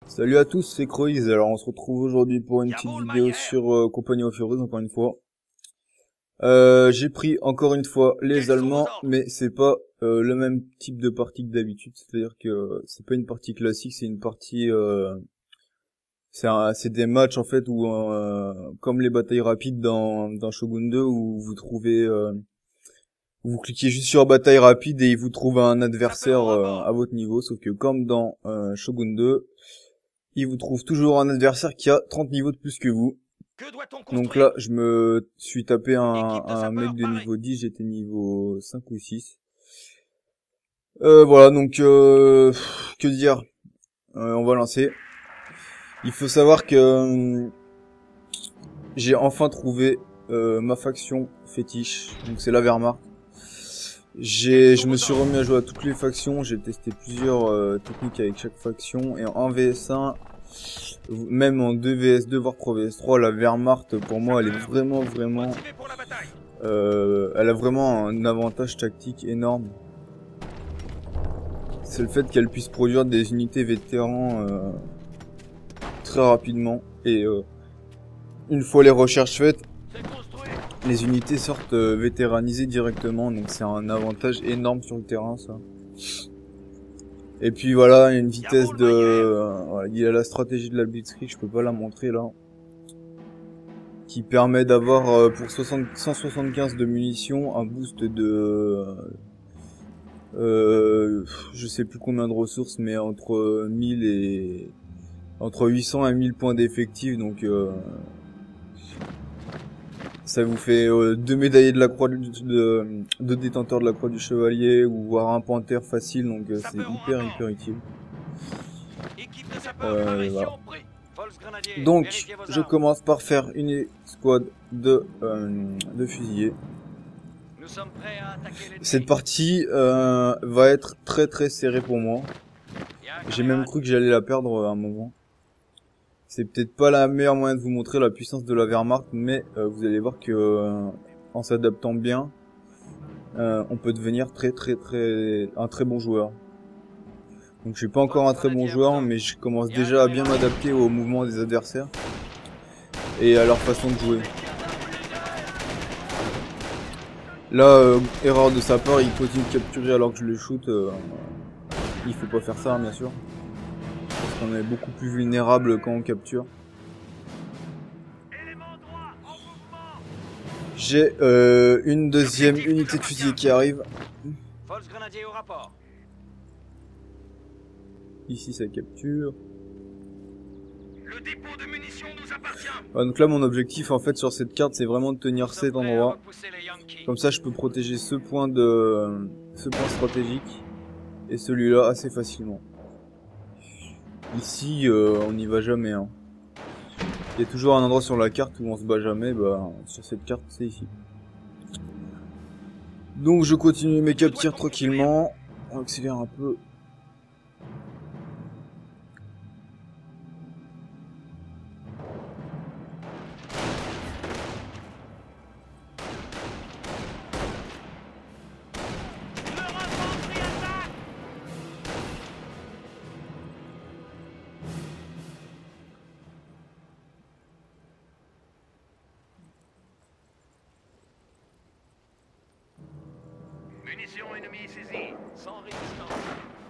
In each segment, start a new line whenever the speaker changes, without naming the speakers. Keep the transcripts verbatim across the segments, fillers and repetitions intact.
Salut à tous, c'est Croix. Alors on se retrouve aujourd'hui pour une petite vidéo sur euh, Company of Heroes, encore une fois. Euh, j'ai pris encore une fois les Allemands, mais c'est pas euh, le même type de partie que d'habitude. C'est-à-dire que euh, c'est pas une partie classique, c'est une partie... Euh, c'est c'est des matchs en fait où, euh, comme les batailles rapides dans, dans Shogun deux, où vous trouvez... Euh, vous cliquez juste sur bataille rapide et il vous trouve un adversaire euh, à votre niveau, sauf que comme dans euh, Shogun deux, il vous trouve toujours un adversaire qui a trente niveaux de plus que vous. Donc là, je me suis tapé un, un mec de niveau dix, j'étais niveau cinq ou six. Euh, voilà, donc, euh, que dire, euh, on va lancer. Il faut savoir que euh, j'ai enfin trouvé euh, ma faction fétiche, donc c'est la Wehrmacht. J'ai, je me suis remis à jouer à toutes les factions, j'ai testé plusieurs euh, techniques avec chaque faction, et en V S un, même en deux V S deux, voire Pro V S trois, la Wehrmacht, pour moi, elle est vraiment, vraiment... Euh, elle a vraiment un avantage tactique énorme. C'est le fait qu'elle puisse produire des unités vétérans euh, très rapidement. Et euh, une fois les recherches faites, les unités sortent euh, vétéranisées directement. Donc c'est un avantage énorme sur le terrain, ça. Et puis voilà, il y a une vitesse de... Euh, voilà, il y a la stratégie de la Blitzkrieg, je peux pas la montrer là. Qui permet d'avoir euh, pour soixante, cent soixante-quinze de munitions un boost de... Euh, je sais plus combien de ressources, mais entre mille et... entre huit cents et mille points d'effectifs, donc... Euh, ça vous fait euh, deux médaillés de la croix du, de, deux détenteurs de la croix du chevalier, ou voire un panthère facile, donc euh, c'est hyper hyper utile. Euh, voilà. Donc je commence par faire une escouade de, euh, de fusiliers. Cette partie euh, va être très très serrée pour moi. J'ai même cru que j'allais la perdre à un moment. C'est peut-être pas la meilleure moyen de vous montrer la puissance de la Wehrmacht, mais euh, vous allez voir que euh, en s'adaptant bien, euh, on peut devenir très très très un très bon joueur. Donc je suis pas encore un très bon joueur, mais je commence déjà à bien m'adapter aux mouvements des adversaires et à leur façon de jouer. Là, euh, erreur de sa part, il continue de capturer alors que je le shoot. Euh, il faut pas faire ça, hein, bien sûr. Parce qu'on est beaucoup plus vulnérable quand on capture. J'ai euh, une deuxième unité de fusilier qui arrive. Ici ça capture. Le dépôt de munitions nous appartient. Ah, donc là mon objectif en fait sur cette carte c'est vraiment de tenir cet endroit. Comme ça je peux protéger ce point de ce point stratégique et celui-là assez facilement. Ici euh, on n'y va jamais hein. Il y a toujours un endroit sur la carte où on se bat jamais, bah sur cette carte c'est ici. Donc je continue mes captures tranquillement. On accélère un peu.
Munitions ennemies saisies, sans résistance.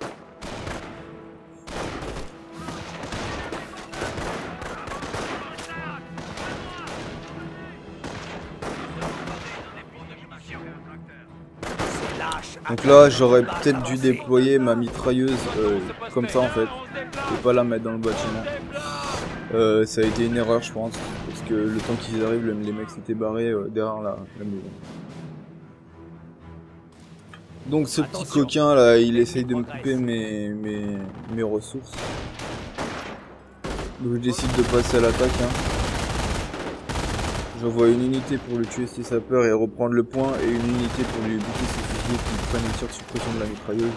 Donc là j'aurais peut-être dû déployer ma mitrailleuse euh, comme ça en fait, et pas la mettre dans le bâtiment. Euh, ça a été une erreur je pense, parce que le temps qu'ils arrivent, les mecs s'étaient barrés euh, derrière la, la maison. Donc ce petit coquin là, il essaye de me couper mes, mes, mes ressources. Donc je décide de passer à l'attaque. Hein. J'envoie une unité pour le tuer ses sapeurs et reprendre le point, et une unité pour lui buter ses fusiliers qui prennent une sorte de suppression de la mitrailleuse.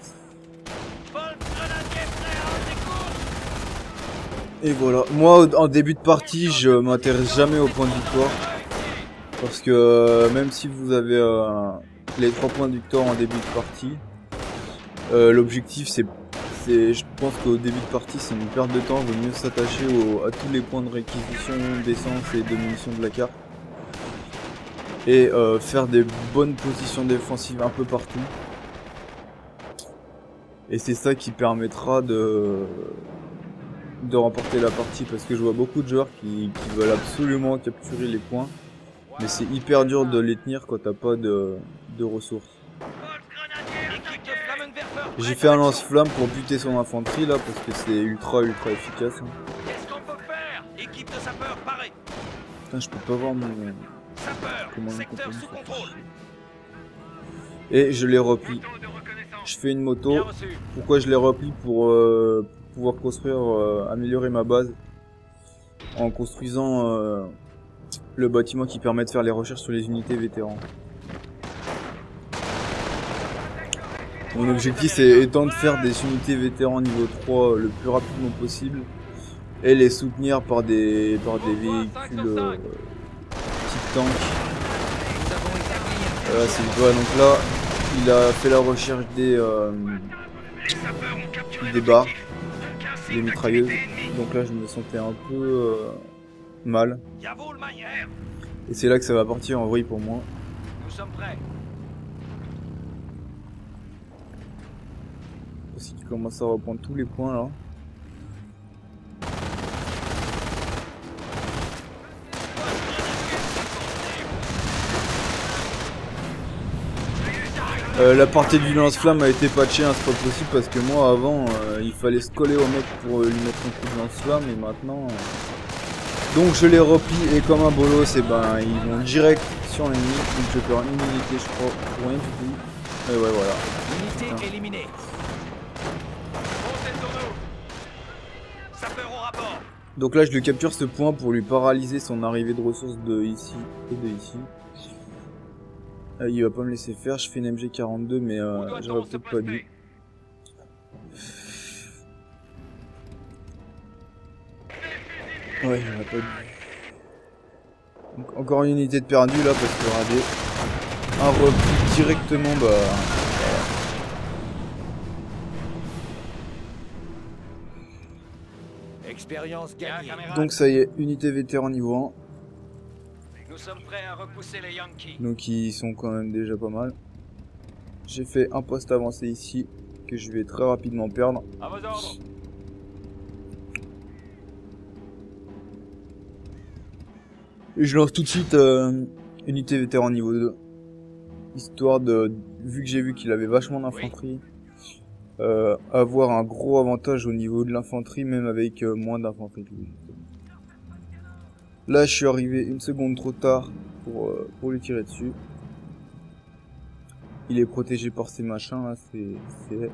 Et voilà. Moi en début de partie je m'intéresse jamais au point de victoire. Parce que euh, même si vous avez euh, les trois points de victoire en début de partie, euh, l'objectif c'est c'est, je pense qu'au début de partie, c'est une perte de temps. Il vaut mieux s'attacher à tous les points de réquisition d'essence et de munitions de la carte. Et euh, faire des bonnes positions défensives un peu partout. Et c'est ça qui permettra de, de remporter la partie. Parce que je vois beaucoup de joueurs qui, qui veulent absolument capturer les points. Mais c'est hyper dur de les tenir quand t'as pas de, de ressources. J'ai fait un lance-flamme pour buter son infanterie là parce que c'est ultra ultra efficace.
Qu'est-ce qu'on peut faire? Équipe de sapeurs, paré.
Putain, je peux pas voir mon...
Sapeurs,
comment
secteur sous contrôle.
Et je les replie. Je fais une moto. Pourquoi je les replie? Pour euh, pouvoir construire, euh, améliorer ma base. En construisant euh, le bâtiment qui permet de faire les recherches sur les unités vétérans. Mon objectif c'est étant de faire des unités vétérans niveau trois le plus rapidement possible. Et les soutenir par des, par des véhicules euh, type tank. Voilà, c'est le doigt. Donc là, il a fait la recherche des, euh, des barres, des mitrailleuses. Donc là, je me sentais un peu euh, mal. Et c'est là que ça va partir en vrille pour moi.
Nous sommes prêts.
Aussi qu'il commence à reprendre tous les points là. Euh, la partie du lance-flamme a été patchée, hein, c'est pas possible parce que moi avant euh, il fallait se coller au mec pour euh, lui mettre un coup de lance-flamme et maintenant euh... donc je les replie et comme un bolos et ben ils vont direct sur l'ennemi, donc je perds une unité je crois pour rien du tout. Et ouais voilà.
Unité éliminée.
Donc là je lui capture ce point pour lui paralyser son arrivée de ressources de ici et de ici. Euh, il va pas me laisser faire, je fais une M G quarante-deux mais euh, j'aurais peut-être pas dû. Ouais, j'aurais pas dû. Donc, encore une unité de perdue là parce que radé. Un repli directement, bah...
Expérience gagnée.
Donc ça y est, unité vétéran niveau un.
Nous sommes prêts à repousser les Yankees.
Donc ils sont quand même déjà pas mal. J'ai fait un poste avancé ici que je vais très rapidement perdre.
À vos ordres.
Et je lance tout de suite euh, unité vétéran niveau deux. Histoire de, vu que j'ai vu qu'il avait vachement d'infanterie, oui. euh, avoir un gros avantage au niveau de l'infanterie, même avec euh, moins d'infanterie. Là, je suis arrivé une seconde trop tard pour, euh, pour lui tirer dessus. Il est protégé par ces machins là, c'est...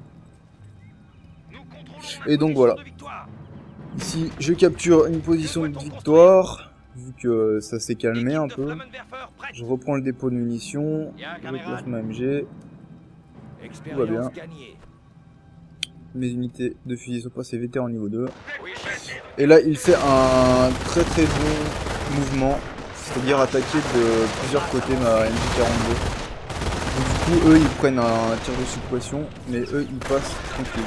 Et donc voilà. Ici, je capture une position de victoire, vu que ça s'est calmé un peu. Je reprends le dépôt de munitions, je replace ma M G. Tout va bien. Mes unités de fusil sont passées vétérans niveau deux. Et là, il fait un très très bon mouvement, c'est-à-dire attaquer de plusieurs côtés ma M G quarante-deux. Donc, du coup, eux, ils prennent un tir de suppression, mais eux, ils passent tranquille.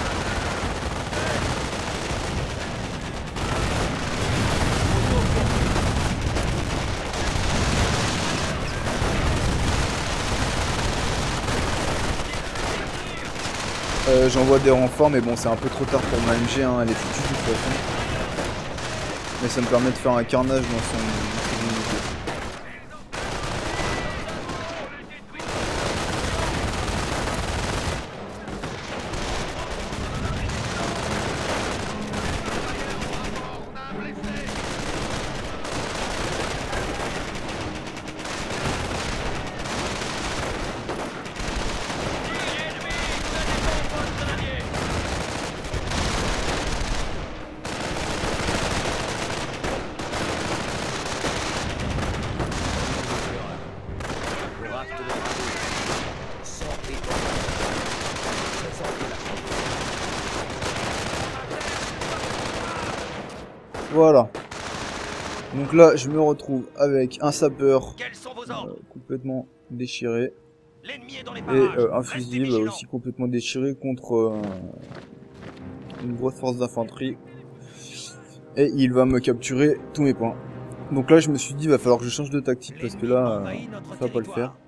Euh, J'envoie des renforts, mais bon, c'est un peu trop tard pour ma M G, hein, elle est foutue de toute façon. Mais ça me permet de faire un carnage dans son, dans son unité. Voilà. Donc là, je me retrouve avec un sapeur euh, complètement déchiré.
L'ennemi est dans les
Et
parages.
euh, un
Restez
fusilier bah,
vigilants.
aussi complètement déchiré contre euh, une grosse force d'infanterie. Et il va me capturer tous mes points. Donc là je me suis dit il va falloir que je change de tactique parce que là euh, ça va pas le faire.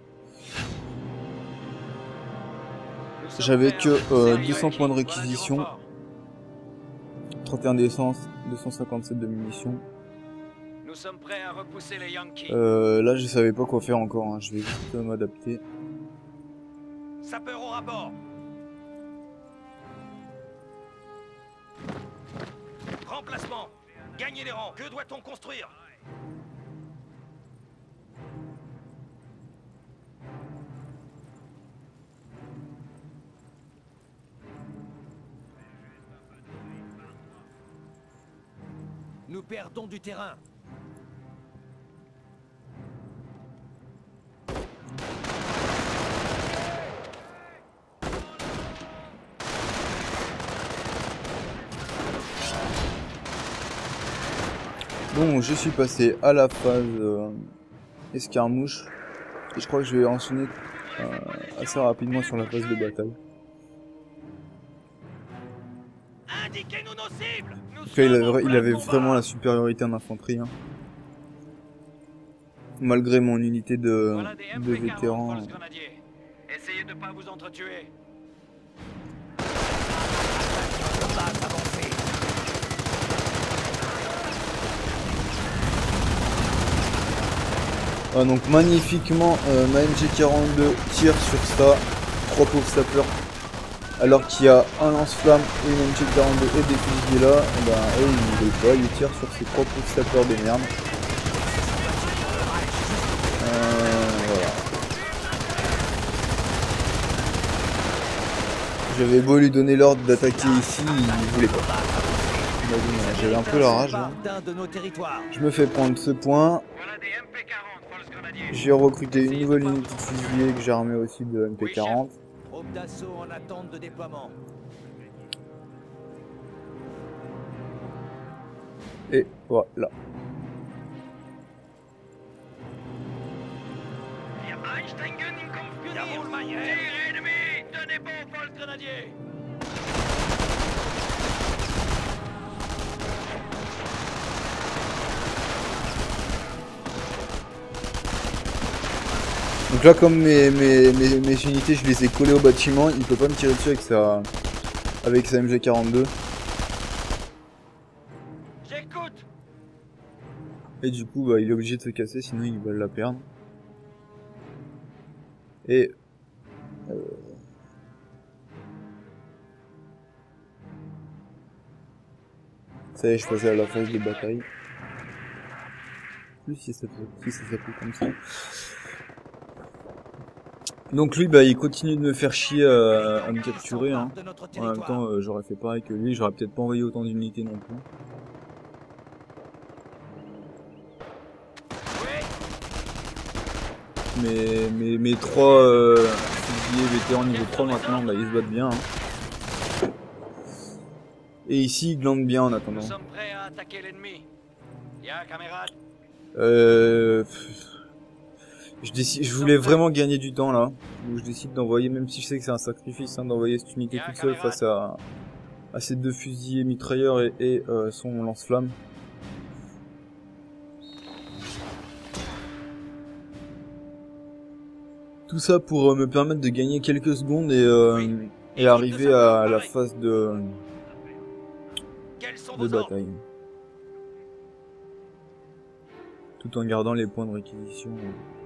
J'avais que euh, deux cents points de réquisition, trente et un d'essence, deux cent cinquante-sept de munitions.
Nous sommes prêts à repousser les Yankees.
Euh, là je savais pas quoi faire encore, hein. Je vais juste euh, m'adapter.
Sapeur au rapport. Remplacement. Gagnez les rangs. Que doit-on construire? Nous perdons du terrain.
Bon, je suis passé à la phase euh, escarmouche. Et je crois que je vais enchaîner euh, assez rapidement sur la phase de bataille.
Indiquez-nous nos cibles. Nous
Donc là, il,
sommes en
avait, il
plein
avait
combat.
vraiment la supériorité en infanterie. Hein. Malgré mon unité de,
Voilà des
de
M P quarante,
vétérans.
False Grenadier. Essayez de pas vous entretuer.
Ah, donc magnifiquement, euh, ma M G quarante-deux tire sur ça, trois pauvres sapeurs. Alors qu'il y a un lance-flamme et une M G quarante-deux et des fusiliers là, et ben eux ils ne veulent pas, ils tirent sur ces trois pauvres sapeurs des merdes. Euh, voilà. J'avais beau lui donner l'ordre d'attaquer ici, il voulait pas. J'avais un peu la rage. Hein. Je me fais prendre ce point. J'ai recruté une nouvelle unité de fusiliers que j'ai armée aussi de M P quarante.
Groupe d'assaut en attente de déploiement.
Et voilà.
Tenez bon, False Grenadier.
Donc là, comme mes, mes, mes, mes unités, je les ai collées au bâtiment, il peut pas me tirer dessus avec sa, avec sa M G quarante-deux.
J'écoute.
Et du coup, bah, il est obligé de se casser, sinon il va la perdre. Et... Euh... Ça y est, je passais à la phase de bataille. Plus si ça si ça s'appelle comme ça. Donc lui, bah, il continue de me faire chier à, à me capturer. Hein. En même temps, euh, j'aurais fait pareil que lui. J'aurais peut-être pas envoyé autant d'unités non plus. Mais mes, mes trois euh, fusiliers vétérans niveau trois maintenant, bah, ils se battent bien. Hein. Et ici, ils glandent bien en attendant.
Nous sommes prêts à attaquer l'ennemi. Bien, camarade.
Euh... Je, décide, je voulais vraiment gagner du temps là. Donc je décide d'envoyer, même si je sais que c'est un sacrifice, hein, d'envoyer cette unité toute seule face à, à ces deux fusiliers mitrailleurs et, et euh, son lance-flamme. Tout ça pour euh, me permettre de gagner quelques secondes et, euh, et arriver à la phase de, de bataille. Tout en gardant les points de réquisition.